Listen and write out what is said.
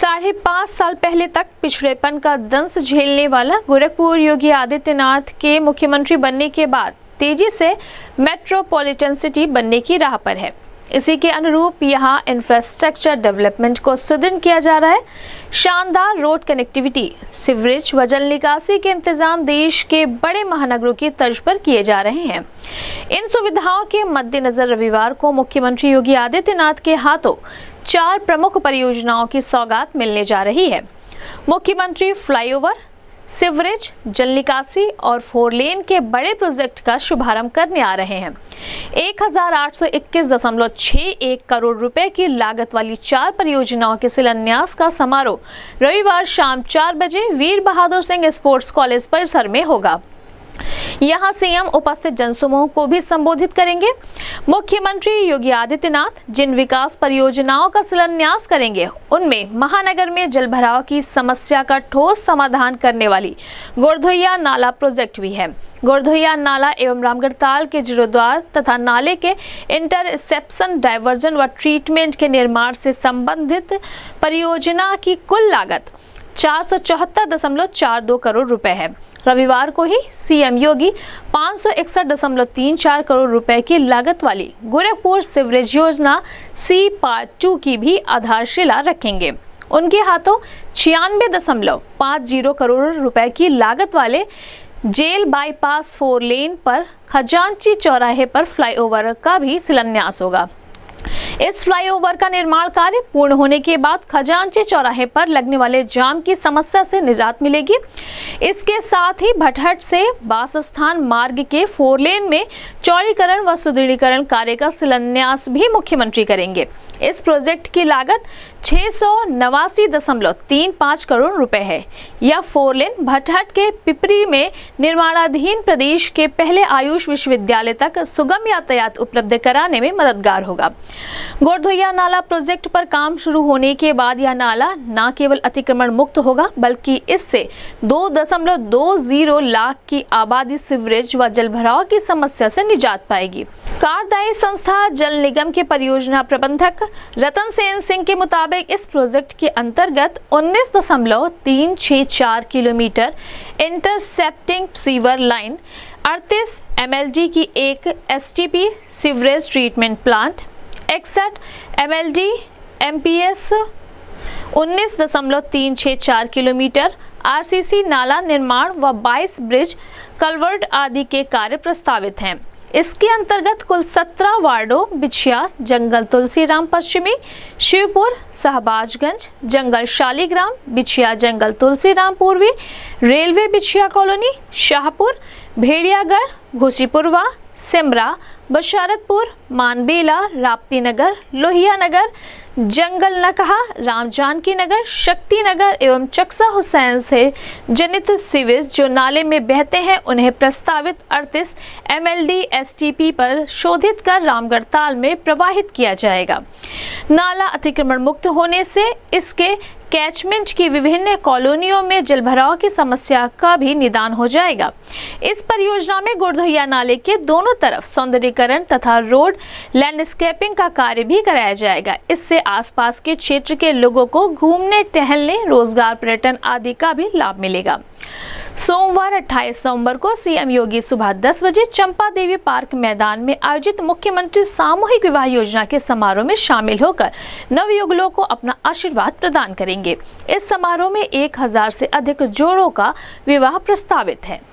5.5 साल पहले तक पिछड़ेपन का दंश झेलने वाला गोरखपुर योगी आदित्यनाथ के मुख्यमंत्री बनने के बाद तेजी से मेट्रोपॉलिटन सिटी बनने की राह पर है। इसी के अनुरूप यहां इंफ्रास्ट्रक्चर डेवलपमेंट को सुदृढ़ किया जा रहा है। शानदार रोड कनेक्टिविटी, सीवरेज व जल निकासी के इंतजाम देश के बड़े महानगरों की तर्ज पर किए जा रहे हैं। इन सुविधाओं के मद्देनजर रविवार को मुख्यमंत्री योगी आदित्यनाथ के हाथों 4 प्रमुख परियोजनाओं की सौगात मिलने जा रही है। मुख्यमंत्री फ्लाईओवर, सीवरेज, जल निकासी और 4 लेन के बड़े प्रोजेक्ट का शुभारंभ करने आ रहे हैं। 1821.61 करोड़ रुपए की लागत वाली 4 परियोजनाओं के शिलान्यास का समारोह रविवार शाम 4 बजे वीर बहादुर सिंह स्पोर्ट्स कॉलेज परिसर में होगा। यहां सीएम उपस्थित जनसमूह को भी संबोधित करेंगे। मुख्यमंत्री योगी आदित्यनाथ जिन विकास परियोजनाओं का शिलान्यास करेंगे उनमें महानगर में जलभराव की समस्या का ठोस समाधान करने वाली गोरधोइया नाला प्रोजेक्ट भी है। गोरधोइया नाला एवं रामगढ़ताल के जीर्णोद्धार तथा नाले के इंटरसेप्शन, डायवर्जन व ट्रीटमेंट के निर्माण से संबंधित परियोजना की कुल लागत 474.42 करोड़ रुपए है। रविवार को ही सीएम योगी 561.34 करोड़ रुपए की लागत वाली गोरखपुर सीवरेज योजना सी पार्ट 2 की भी आधारशिला रखेंगे। उनके हाथों 96.50 करोड़ रुपए की लागत वाले जेल बाईपास 4 लेन पर खजांची चौराहे पर फ्लाईओवर का भी शिलान्यास होगा। इस फ्लाईओवर का निर्माण कार्य पूर्ण होने के बाद खजांची चौराहे पर लगने वाले जाम की समस्या से निजात मिलेगी। इसके साथ ही भटहट से बासस्थान मार्ग के 4 लेन में चौड़ीकरण व सुदृढ़ीकरण कार्य का शिलान्यास भी मुख्यमंत्री करेंगे। इस प्रोजेक्ट की लागत 689.35 करोड़ रुपए है। यह 4 लेन भटहट के पिपरी में निर्माणाधीन प्रदेश के पहले आयुष विश्वविद्यालय तक सुगम यातायात उपलब्ध कराने में मददगार होगा। गोरधोइया नाला प्रोजेक्ट पर काम शुरू होने के बाद यह नाला न केवल अतिक्रमण मुक्त होगा बल्कि इससे 2.20 लाख की आबादी सीवरेज व जलभराव की समस्या से निजात पाएगी। कार्यदायी संस्था जल निगम के परियोजना प्रबंधक रतन सेन सिंह के मुताबिक इस प्रोजेक्ट के अंतर्गत 19.364 kilometre intercepting sewer line, 38 MLD की एक STP sewerage treatment plant, 61 MLD MPS, 19.364 kilometre RCC नाला निर्माण व 22 ब्रिज कलवर्ट आदि के कार्य प्रस्तावित हैं। इसके अंतर्गत कुल 17 वार्डों बिछिया, जंगल तुलसीराम पश्चिमी, शिवपुर, शहबाजगंज, जंगल शालीग्राम, बिछिया जंगल तुलसीराम पूर्वी, रेलवे बिछिया कॉलोनी, शाहपुर, भेड़ियागढ़, घोसीपुरवा, सिमरा, बशारतपुर, मानबेला, राप्ती नगर, लोहिया नगर, जंगल नकहा, राम जानकी नगर, शक्ति नगर एवं चक्सा हुसैन से जनित सीवेज जो नाले में बहते हैं उन्हें प्रस्तावित 38 MLD STP पर शोधित कर रामगढ़ताल में प्रवाहित किया जाएगा। नाला अतिक्रमण मुक्त होने से इसके कैचमेंट की विभिन्न कॉलोनियों में जलभराव की समस्या का भी निदान हो जाएगा। इस परियोजना में गोरधोइया नाले के दोनों तरफ सौंदर्यीकरण तथा रोड लैंडस्केपिंग का कार्य भी कराया जाएगा। इससे आसपास के क्षेत्र के लोगों को घूमने, टहलने, रोजगार, पर्यटन आदि का भी लाभ मिलेगा। सोमवार 28 नवंबर को सीएम योगी सुबह 10 बजे चंपा देवी पार्क मैदान में आयोजित मुख्यमंत्री सामूहिक विवाह योजना के समारोह में शामिल होकर नवयुगलों को अपना आशीर्वाद प्रदान करेंगे। इस समारोह में 1000 से अधिक जोड़ों का विवाह प्रस्तावित है।